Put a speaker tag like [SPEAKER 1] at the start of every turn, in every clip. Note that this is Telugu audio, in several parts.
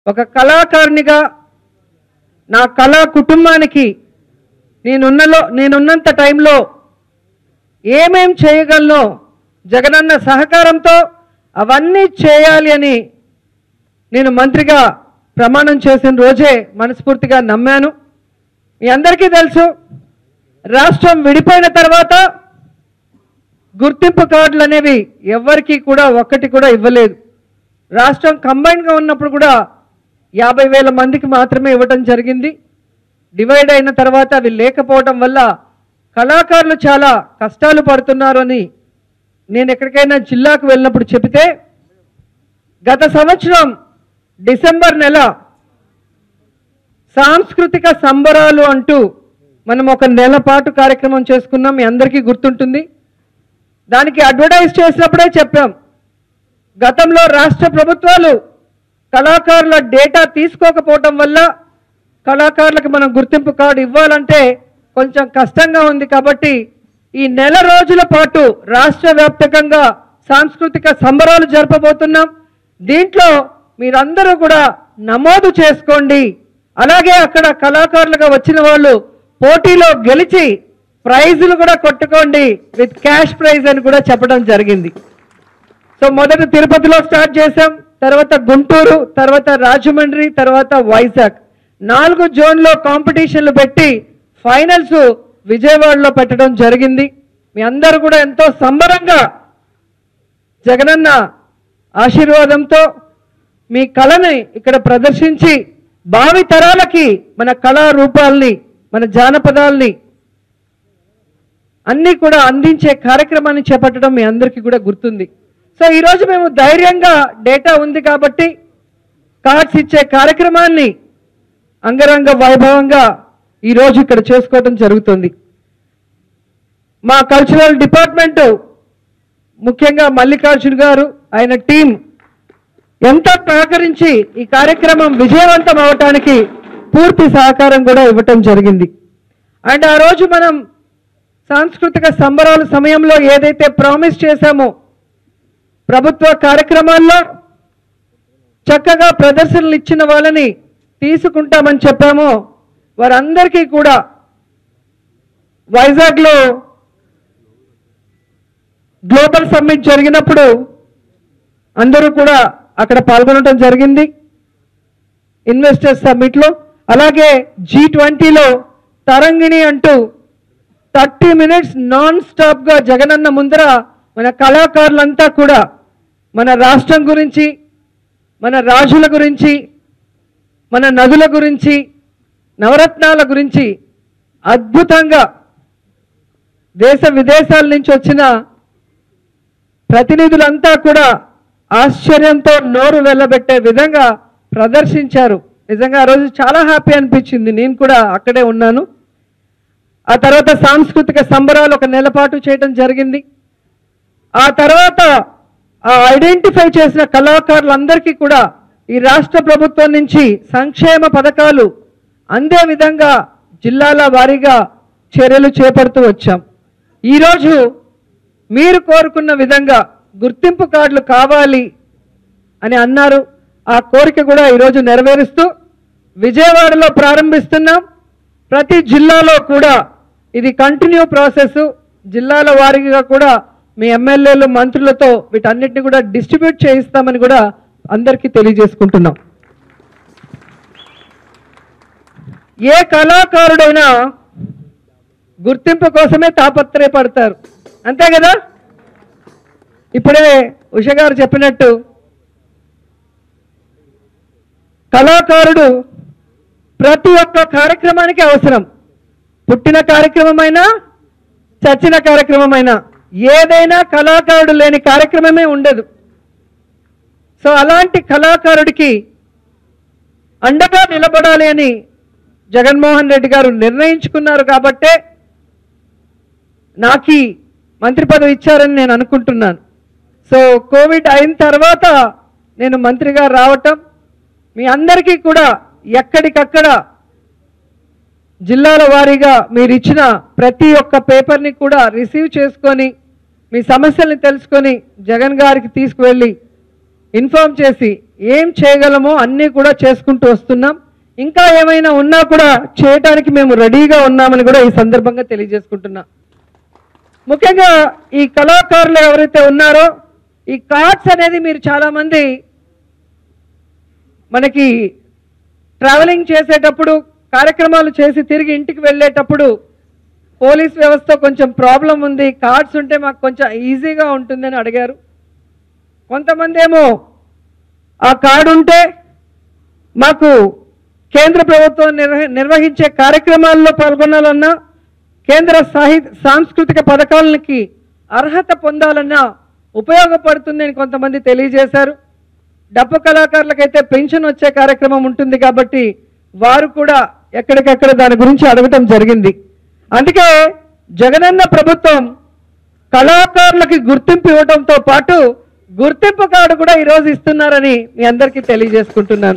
[SPEAKER 1] ఒక కళాకారునిగా నా కళా కుటుంబానికి నేనున్నంత టైంలో ఏమేం చేయగలనో జగనన్న సహకారంతో అవన్నీ చేయాలి అని నేను మంత్రిగా ప్రమాణం చేసిన రోజే మనస్ఫూర్తిగా నమ్మాను. మీ అందరికీ తెలుసు, రాష్ట్రం విడిపోయిన తర్వాత గుర్తింపు కార్డులు అనేవి ఎవరికి కూడా ఒక్కటి కూడా ఇవ్వలేదు. రాష్ట్రం కంబైన్గా ఉన్నప్పుడు కూడా 50,000 మందికి మాత్రమే ఇవ్వడం జరిగింది. డివైడ్ అయిన తర్వాత అవి లేకపోవడం వల్ల కళాకారులు చాలా కష్టాలు పడుతున్నారు అని నేను ఎక్కడికైనా జిల్లాకు వెళ్ళినప్పుడు చెబితే, గత సంవత్సరం డిసెంబర్ నెల సాంస్కృతిక సంబరాలు అంటూ మనం ఒక నెల పాటు కార్యక్రమం చేసుకున్నాం. మీ అందరికీ గుర్తుంటుంది. దానికి అడ్వర్టైజ్ చేసినప్పుడే చెప్పాం, గతంలో రాష్ట్ర ప్రభుత్వాలు కళాకారుల డేటా తీసుకోకపోవటం వల్ల కళాకారులకు మనం గుర్తింపు కార్డు ఇవ్వాలంటే కొంచెం కష్టంగా ఉంది. కాబట్టి ఈ నెల రోజుల పాటు రాష్ట్ర వ్యాప్తంగా సాంస్కృతిక సంబరాలు జరపబోతున్నాం. దీంట్లో మీరందరూ కూడా నమోదు చేసుకోండి. అలాగే అక్కడ కళాకారులుగా వచ్చిన వాళ్ళు పోటీలో గెలిచి ప్రైజులు కూడా కొట్టుకోండి, విత్ క్యాష్ ప్రైజ్ అని కూడా చెప్పడం జరిగింది. సో మొదట తిరుపతిలో స్టార్ట్ చేసాం, తర్వాత గుంటూరు, తర్వాత రాజమండ్రి, తర్వాత వైజాగ్ 4 జోన్లో కాంపిటీషన్లు పెట్టి ఫైనల్స్ విజయవాడలో పెట్టడం జరిగింది. మీ అందరూ కూడా ఎంతో సంబరంగా జగనన్న ఆశీర్వాదంతో మీ కళని ఇక్కడ ప్రదర్శించి భావి తరాలకి మన కళా రూపాల్ని, మన జానపదాల్ని అన్నీ కూడా అందించే కార్యక్రమాన్ని చేపట్టడం మీ అందరికీ కూడా గుర్తుంది. సో ఈరోజు మేము ధైర్యంగా డేటా ఉంది కాబట్టి కార్డ్స్ ఇచ్చే కార్యక్రమాన్ని అంగరంగ వైభవంగా ఈరోజు ఇక్కడ చేసుకోవడం జరుగుతుంది. మా కల్చరల్ డిపార్ట్మెంటు, ముఖ్యంగా మల్లికార్జున్ గారు, ఆయన టీం ఎంతో సహకరించి ఈ కార్యక్రమం విజయవంతం అవటానికి పూర్తి సహకారం కూడా ఇవ్వటం జరిగింది. అండ్ ఆ రోజు మనం సాంస్కృతిక సంబరాల సమయంలో ఏదైతే ప్రామిస్ చేశామో, ప్రభుత్వ కార్యక్రమాల్లో చక్కగా ప్రదర్శనలు ఇచ్చిన వాళ్ళని తీసుకుంటామని చెప్పామో, వారందరికీ కూడా వైజాగ్లో గ్లోబల్ సమ్మిట్ జరిగినప్పుడు అందరూ కూడా అక్కడ పాల్గొనడం జరిగింది, ఇన్వెస్టర్స్ సమ్మిట్లో. అలాగే G20లో తరంగిణి అంటూ 30 minutes నాన్ స్టాప్గా జగనన్న ముందర మన కళాకారులంతా కూడా మన రాష్ట్రం గురించి, మన రాజుల గురించి, మన నదుల గురించి, నవరత్నాల గురించి అద్భుతంగా దేశ విదేశాల నుంచి వచ్చిన ప్రతినిధులంతా కూడా ఆశ్చర్యంతో నోరు వెళ్ళబెట్టే విధంగా ప్రదర్శించారు. నిజంగా ఆ రోజు చాలా హ్యాపీ అనిపించింది, నేను కూడా అక్కడే ఉన్నాను. ఆ తర్వాత సాంస్కృతిక సంబరాలు ఒక నెల పాటు చేయడం జరిగింది. ఆ తర్వాత ఆ ఐడెంటిఫై చేసిన కళాకారులందరికీ కూడా ఈ రాష్ట్ర ప్రభుత్వం నుంచి సంక్షేమ పథకాలు అందే విధంగా జిల్లాల వారీగా చర్యలు చేపడుతూ వచ్చాం. ఈరోజు మీరు కోరుకున్న విధంగా గుర్తింపు కార్డులు కావాలి అని అన్నారు. ఆ కోరిక కూడా ఈరోజు నెరవేరుస్తూ విజయవాడలో ప్రారంభిస్తున్నాం. ప్రతి జిల్లాలో కూడా ఇది కంటిన్యూ ప్రాసెస్. జిల్లాల వారీగా కూడా మీ ఎమ్మెల్యేలు, మంత్రులతో వీటన్నిటిని కూడా డిస్ట్రిబ్యూట్ చేయిస్తామని కూడా అందరికీ తెలియజేసుకుంటున్నాం. ఏ కళాకారుడైనా గుర్తింపు కోసమే తాపత్రయపడతారు, అంతే కదా. ఇప్పుడే ఉష గారు చెప్పినట్టు కళాకారుడు ప్రతి ఒక్క కార్యక్రమానికి అవసరం. పుట్టిన కార్యక్రమమైనా, చచ్చిన కార్యక్రమమైనా, ఏదైనా కళాకారుడు లేని కార్యక్రమమే ఉండదు. సో అలాంటి కళాకారుడికి అండగా నిలబడాలి అని జగన్మోహన్ రెడ్డి గారు నిర్ణయించుకున్నారు. కాబట్టే నాకు మంత్రి పదవి ఇచ్చారని నేను అనుకుంటున్నాను. సో కోవిడ్ అయిన తర్వాత నేను మంత్రిగా రావటం, మీ అందరికీ కూడా ఎక్కడికక్కడ జిల్లాల వారీగా మీరు ఇచ్చిన ప్రతి ఒక్క పేపర్ని కూడా రిసీవ్ చేసుకొని మీ సమస్యల్ని తెలుసుకొని జగన్ గారికి తీసుకువెళ్ళి ఇన్ఫార్మ్ చేసి ఏం చేయగలమో అన్నీ కూడా చేసుకుంటూ వస్తున్నాం. ఇంకా ఏమైనా ఉన్నా కూడా చేయడానికి మేము రెడీగా ఉన్నామని కూడా ఈ సందర్భంగా తెలియజేసుకుంటున్నాం. ముఖ్యంగా ఈ కళాకారులు ఎవరైతే ఉన్నారో ఈ కార్డ్స్ అనేది మీరు చాలామంది మనకి ట్రావెలింగ్ చేసేటప్పుడు కార్యక్రమాలు చేసి తిరిగి ఇంటికి వెళ్ళేటప్పుడు పోలీస్ వ్యవస్థ కొంచెం ప్రాబ్లం ఉంది, కార్డ్స్ ఉంటే మాకు కొంచెం ఈజీగా ఉంటుందని అడిగారు. కొంతమంది ఏమో ఆ కార్డు ఉంటే మాకు కేంద్ర ప్రభుత్వం నిర్వహించే కార్యక్రమాల్లో పాల్గొనాలన్నా కేంద్ర సాంస్కృతిక పథకాలకి అర్హత పొందాలన్నా ఉపయోగపడుతుందని కొంతమంది తెలియజేశారు. డప్పు కళాకారులకైతే పెన్షన్ వచ్చే కార్యక్రమం ఉంటుంది కాబట్టి వారు కూడా ఎక్కడికక్కడ దాని గురించి అడగటం జరిగింది. అందుకే జగనన్న ప్రభుత్వం కళాకారులకి గుర్తింపు ఇవ్వడంతో పాటు గుర్తింపు కార్డు కూడా ఈరోజు ఇస్తున్నారని మీ అందరికీ తెలియజేసుకుంటున్నాను.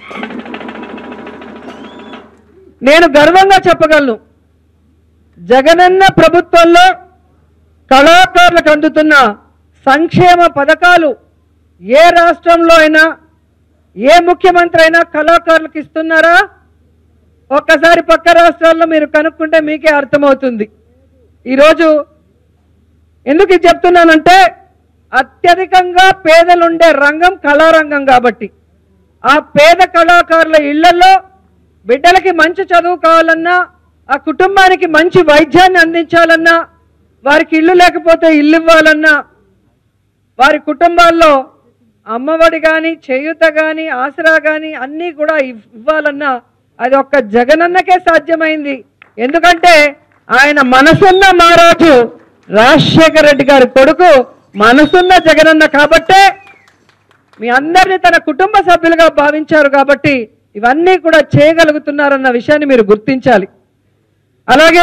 [SPEAKER 1] నేను గర్వంగా చెప్పగలను, జగనన్న ప్రభుత్వంలో కళాకారులకు అందుతున్న సంక్షేమ పథకాలు ఏ రాష్ట్రంలో అయినా ఏ ముఖ్యమంత్రి అయినా కళాకారులకు ఇస్తున్నారా? ఒక్కసారి పక్క రాష్ట్రాల్లో మీరు కనుక్కుంటే మీకే అర్థమవుతుంది. ఈరోజు ఎందుకు ఇది చెప్తున్నానంటే అత్యధికంగా పేదలుండే రంగం కళారంగం కాబట్టి ఆ పేద కళాకారుల ఇళ్లలో బిడ్డలకి మంచి చదువు కావాలన్నా, ఆ కుటుంబానికి మంచి వైద్యాన్ని అందించాలన్నా, వారికి ఇల్లు లేకపోతే ఇల్లు ఇవ్వాలన్నా, వారి కుటుంబాల్లో అమ్మఒడి కానీ చేయూత కానీ ఆసరా కానీ అన్నీ కూడా ఇవ్వాలన్నా అది ఒక్క జగనన్నకే సాధ్యమైంది. ఎందుకంటే ఆయన మనసున్న మహారాజు రాజశేఖర రెడ్డి గారి కొడుకు, మనసున్న జగనన్న కాబట్టే మీ అందరినీ తన కుటుంబ సభ్యులుగా భావించారు కాబట్టి ఇవన్నీ కూడా చేయగలుగుతున్నారన్న విషయాన్ని మీరు గుర్తించాలి. అలాగే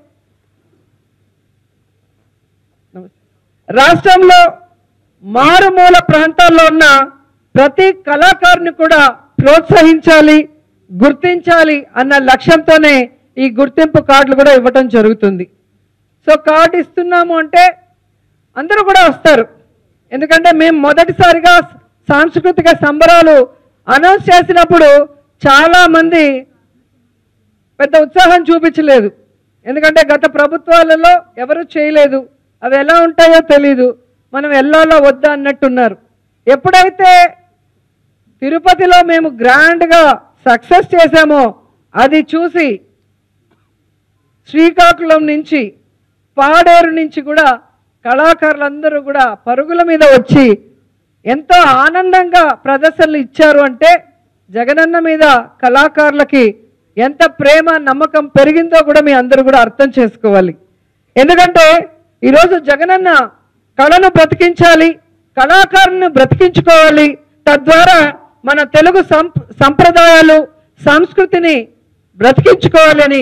[SPEAKER 1] రాష్ట్రంలో మారుమూల ప్రాంతాల్లో ఉన్న ప్రతి కళాకారుని కూడా ప్రోత్సహించాలి, గుర్తించాలి అన్న లక్ష్యంతోనే ఈ గుర్తింపు కార్డులు కూడా ఇవ్వటం జరుగుతుంది. సో కార్డు ఇస్తున్నాము అంటే అందరూ కూడా వస్తారు. ఎందుకంటే మేము మొదటిసారిగా సాంస్కృతిక సంబరాలు అనౌన్స్ చేసినప్పుడు చాలామంది పెద్ద ఉత్సాహం చూపించలేదు. ఎందుకంటే గత ప్రభుత్వాలలో ఎవరు చేయలేదు, అవి ఎలా ఉంటాయో తెలీదు, మనం వెళ్ళాలో వద్దా అన్నట్టున్నారు. ఎప్పుడైతే తిరుపతిలో మేము గ్రాండ్గా సక్సెస్ చేశామో అది చూసి శ్రీకాకుళం నుంచి పాడేరు నుంచి కూడా కళాకారులందరూ కూడా పరుగుల మీద వచ్చి ఎంతో ఆనందంగా ప్రదర్శనలు ఇచ్చారు. అంటే జగనన్న మీద కళాకారులకి ఎంత ప్రేమ నమ్మకం పెరిగిందో కూడా మీ అందరూ కూడా అర్థం చేసుకోవాలి. ఎందుకంటే ఈరోజు జగనన్న కళను బ్రతికించాలి, కళాకారులను బ్రతికించుకోవాలి, తద్వారా మన తెలుగు సంప్రదాయాలు సంస్కృతిని బ్రతికించుకోవాలని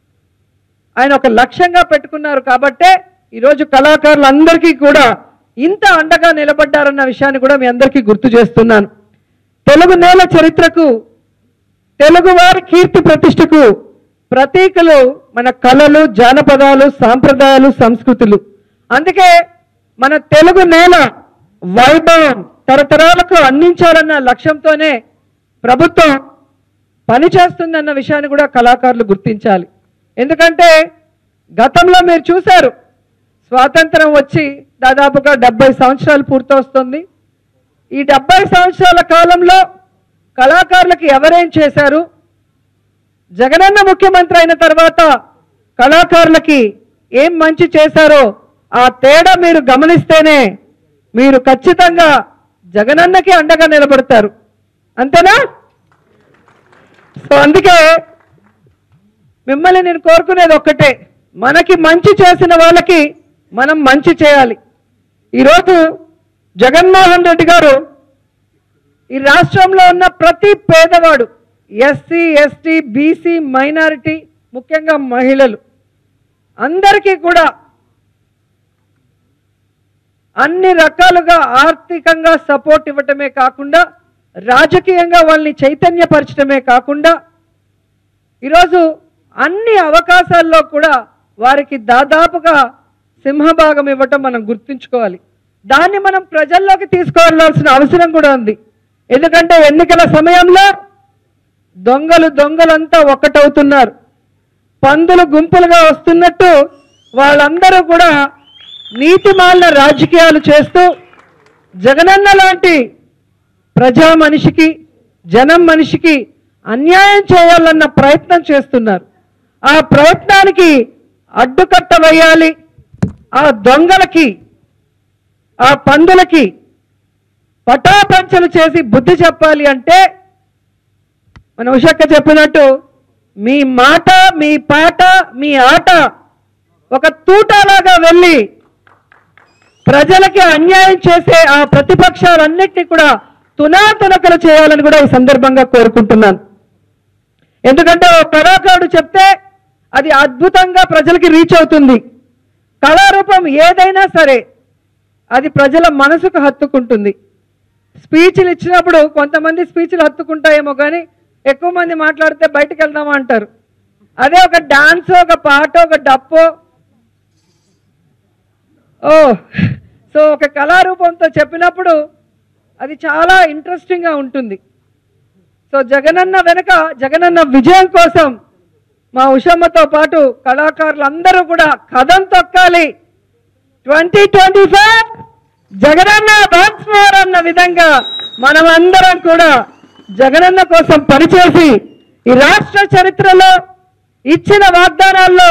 [SPEAKER 1] ఆయన ఒక లక్ష్యంగా పెట్టుకున్నారు. కాబట్టే ఈరోజు కళాకారులందరికీ కూడా ఇంత అండగా నిలబడ్డారన్న విషయాన్ని కూడా మీ అందరికీ గుర్తు చేస్తున్నాను. తెలుగు నేల చరిత్రకు, తెలుగువారి కీర్తి ప్రతిష్టకు ప్రతీకలు మన కళలు, జానపదాలు, సాంప్రదాయాలు, సంస్కృతులు. అందుకే మన తెలుగు నేల వైభవం తరతరాలకు అందించాలన్న లక్ష్యంతోనే ప్రభుత్వం పనిచేస్తుందన్న విషయాన్ని కూడా కళాకారులు గుర్తించాలి. ఎందుకంటే గతంలో మీరు చూశారు, స్వాతంత్రం వచ్చి దాదాపుగా 70 సంవత్సరాలు పూర్తవుతుంది. ఈ 70 సంవత్సరాల కాలంలో కళాకారులకు ఎవరేం చేశారు, జగనన్న ముఖ్యమంత్రి అయిన తర్వాత కళాకారులకి ఏం మంచి చేశారో ఆ తేడా మీరు గమనిస్తేనే మీరు ఖచ్చితంగా జగనన్నకి అండగా నిలబడతారు. అంతేనా? సో అందుకే మిమ్మల్ని నేను కోరుకునేది ఒక్కటే, మనకి మంచి చేసిన వాళ్ళకి మనం మంచి చేయాలి. ఈరోజు జగన్మోహన్ రెడ్డి గారు ఈ రాష్ట్రంలో ఉన్న ప్రతి పేదవాడు, ఎస్సీ, ఎస్టీ, బీసీ, మైనారిటీ, ముఖ్యంగా మహిళలు అందరికీ కూడా అన్ని రకాలుగా ఆర్థికంగా సపోర్ట్ ఇవ్వటమే కాకుండా రాజకీయంగా వాళ్ళని చైతన్యపరచడమే కాకుండా ఈరోజు అన్ని అవకాశాల్లో కూడా వారికి దాదాపుగా సింహభాగం ఇవ్వటం మనం గుర్తుంచుకోవాలి. దాన్ని మనం ప్రజల్లోకి తీసుకువెళ్లాల్సిన అవసరం కూడా ఉంది. ఎందుకంటే ఎన్నికల సమయంలో దొంగలంతా ఒక్కటవుతున్నారు. పందులు గుంపులుగా వస్తున్నట్టు వాళ్ళందరూ కూడా నీతిమాలిన రాజకీయాలు చేస్తూ జగనన్న లాంటి ప్రజా మనిషికి, జనం మనిషికి అన్యాయం చేయాలన్న ప్రయత్నం చేస్తున్నారు. ఆ ప్రయత్నానికి అడ్డుకట్ట వేయాలి. ఆ దొంగలకి, ఆ పందులకి పటాపంచలు చేసి బుద్ధి చెప్పాలి అంటే మన ఉషక్క చెప్పినట్టు మీ మాట, మీ పాట, మీ ఆట ఒక తూటాలాగా వెళ్ళి ప్రజలకి అన్యాయం చేసే ఆ ప్రతిపక్షాలన్నింటినీ కూడా తునాతునకలు చేయాలని కూడా ఈ సందర్భంగా కోరుకుంటున్నాను. ఎందుకంటే ఓ కళాకారుడు చెప్తే అది అద్భుతంగా ప్రజలకి రీచ్ అవుతుంది. కళారూపం ఏదైనా సరే అది ప్రజల మనసుకు హత్తుకుంటుంది. స్పీచ్లు ఇచ్చినప్పుడు కొంతమంది స్పీచ్లు హత్తుకుంటాయేమో కానీ ఎక్కువ మంది మాట్లాడితే బయటకు వెళ్దామా అంటారు. అదే ఒక డాన్స్, ఒక పాట, ఒక డప్పో, సో ఒక కళారూపంతో చెప్పినప్పుడు అది చాలా ఇంట్రెస్టింగ్గా ఉంటుంది. సో జగనన్న వెనుక, జగనన్న విజయం కోసం మా ఉషమ్మతో పాటు కళాకారులందరూ కూడా కథం తొక్కాలి. 2025 జగనన్న వన్స్ మోర్ అన్న విధంగా మనమందరం కూడా జగనన్న కోసం పనిచేసి ఈ రాష్ట్ర చరిత్రలో ఇచ్చిన వాగ్దానాల్లో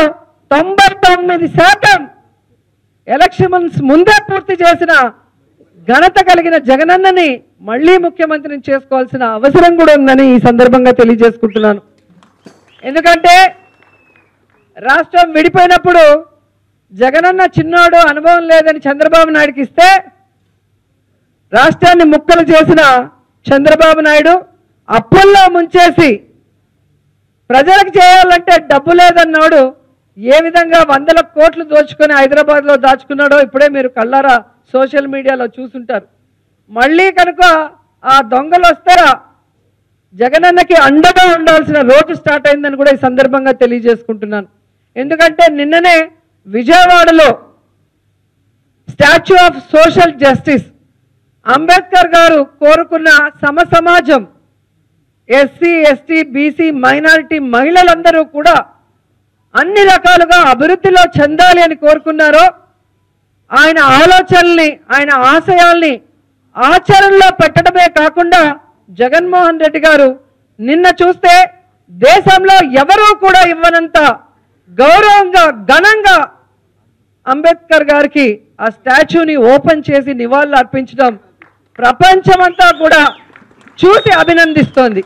[SPEAKER 1] 99% ఎలక్షన్స్ ముందే పూర్తి చేసిన ఘనత కలిగిన జగనన్నని మళ్ళీ ముఖ్యమంత్రిని చేసుకోవాల్సిన అవసరం కూడా ఉందని ఈ సందర్భంగా తెలియజేసుకుంటున్నాను. ఎందుకంటే రాష్ట్రం విడిపోయినప్పుడు జగనన్న చిన్నోడు, అనుభవం లేదని చంద్రబాబు నాయుడుకి ఇస్తే రాష్ట్రాన్ని ముక్కలు చేసిన చంద్రబాబు నాయుడు అప్పుల్లో ముంచేసి ప్రజలకు చేయాలంటే డబ్బు లేదన్నాడు ఏ విధంగా 100 కోట్లు దోచుకొని హైదరాబాద్లో దాచుకున్నాడో ఇప్పుడే మీరు కళ్ళారా సోషల్ మీడియాలో చూసుంటారు. మళ్ళీ కనుక ఆ దొంగలు వస్తారా జగనన్నకి అండగా ఉండాల్సిన రోజు స్టార్ట్ అయిందని కూడా ఈ సందర్భంగా తెలియజేసుకుంటున్నాను. ఎందుకంటే నిన్ననే విజయవాడలో statue of social justice Ambedkar garu కోరుకున్న సమాజం, ఎస్సీ, ఎస్టీ, బీసీ, మైనారిటీ మహిళలందరూ కూడా అన్ని రకాలుగా అభివృద్ధిలో చెందాలి అని కోరుకున్నారో ఆయన ఆలోచనల్ని, ఆయన ఆశయాల్ని ఆచరణలో పెట్టడమే కాకుండా జగన్మోహన్ రెడ్డి గారు నిన్న చూస్తే దేశంలో ఎవరూ కూడా ఇవ్వనంత గౌరవంగా, ఘనంగా అంబేద్కర్ గారికి ఆ స్టాచ్యూని ఓపెన్ చేసి నివాళులు అర్పించడం ప్రపంచమంతా కూడా చూసి అభినందిస్తోంది.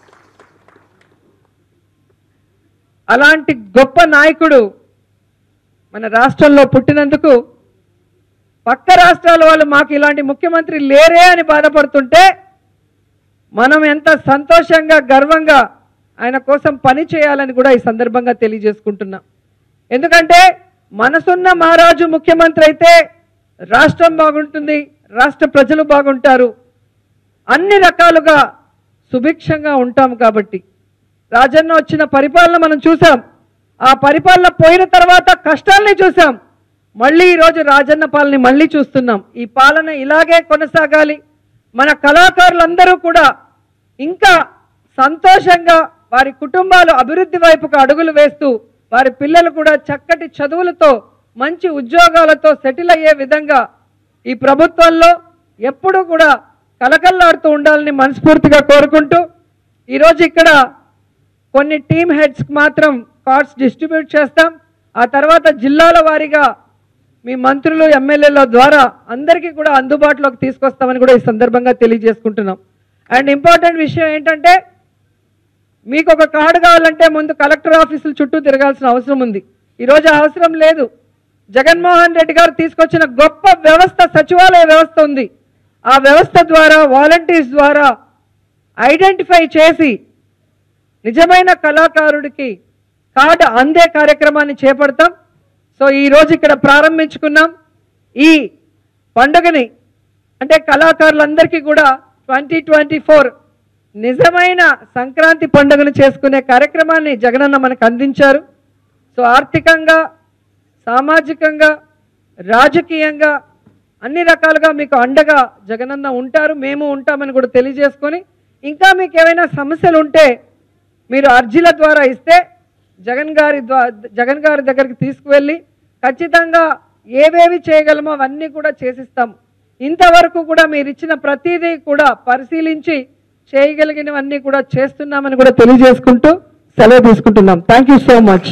[SPEAKER 1] అలాంటి గొప్ప నాయకుడు మన రాష్ట్రంలో పుట్టినందుకు పక్క రాష్ట్రాల వాళ్ళు మాకు ఇలాంటి ముఖ్యమంత్రి లేరే అని బాధపడుతుంటే మనం ఎంత సంతోషంగా, గర్వంగా ఆయన కోసం పని చేయాలని కూడా ఈ సందర్భంగా తెలియజేసుకుంటున్నాం. ఎందుకంటే మనసున్న మహారాజు ముఖ్యమంత్రి అయితే రాష్ట్రం బాగుంటుంది, రాష్ట్ర ప్రజలు బాగుంటారు, అన్ని రకాలుగా సుభిక్షంగా ఉంటాం. కాబట్టి రాజన్న వచ్చిన పరిపాలన మనం చూసాం. ఆ పరిపాలన పోయిన తర్వాత కష్టాల్ని చూసాం. మళ్ళీ ఈరోజు రాజన్న పాలన మళ్ళీ చూస్తున్నాం. ఈ పాలన ఇలాగే కొనసాగాలి. మన కళాకారులందరూ కూడా ఇంకా సంతోషంగా వారి కుటుంబాలు అభివృద్ధి వైపుకు అడుగులు వేస్తూ వారి పిల్లలు కూడా చక్కటి చదువులతో మంచి ఉద్యోగాలతో సెటిల్ అయ్యే విధంగా ఈ ప్రభుత్వంలో ఎప్పుడూ కూడా కలకల్లాడుతూ ఉండాలని మనస్ఫూర్తిగా కోరుకుంటూ ఈరోజు ఇక్కడ కొన్ని టీమ్ హెడ్స్కి మాత్రం కార్డ్స్ డిస్ట్రిబ్యూట్ చేస్తాం. ఆ తర్వాత జిల్లాల వారీగా మీ మంత్రులు, ఎమ్మెల్యేల ద్వారా అందరికీ కూడా అందుబాటులోకి తీసుకొస్తామని కూడా ఈ సందర్భంగా తెలియజేసుకుంటున్నాం. అండ్ ఇంపార్టెంట్ విషయం ఏంటంటే మీకు ఒక కార్డు కావాలంటే ముందు కలెక్టర్ ఆఫీసుల చుట్టూ తిరగాల్సిన అవసరం ఉంది. ఈరోజు అవసరం లేదు. జగన్మోహన్ రెడ్డి గారు తీసుకొచ్చిన గొప్ప వ్యవస్థ, సచివాలయ వ్యవస్థ ఉంది. ఆ వ్యవస్థ ద్వారా వాలంటీర్స్ ద్వారా ఐడెంటిఫై చేసి నిజమైన కళాకారుడికి కార్డు అందే కార్యక్రమాన్ని చేపడతాం. సో ఈరోజు ఇక్కడ ప్రారంభించుకున్నాం. ఈ పండుగని అంటే కళాకారులందరికీ కూడా 2024 నిజమైన సంక్రాంతి పండుగను చేసుకునే కార్యక్రమాన్ని జగనన్న మనకు అందించారు. సో ఆర్థికంగా, సామాజికంగా, రాజకీయంగా అన్ని రకాలుగా మీకు అండగా జగనన్న ఉంటారు, మేము ఉంటామని కూడా తెలియజేసుకొని, ఇంకా మీకు ఏమైనా సమస్యలు ఉంటే మీరు అర్జీల ద్వారా ఇస్తే జగన్ గారి దగ్గరికి తీసుకువెళ్ళి ఖచ్చితంగా ఏవేవి చేయగలమో అవన్నీ కూడా చేసిస్తాము. ఇంతవరకు కూడా మీరు ఇచ్చిన ప్రతిదీ కూడా పరిశీలించి చేయగలిగినవన్నీ కూడా చేస్తున్నామని కూడా తెలియజేసుకుంటూ సెలవు తీసుకుంటున్నాం. Thank you so much.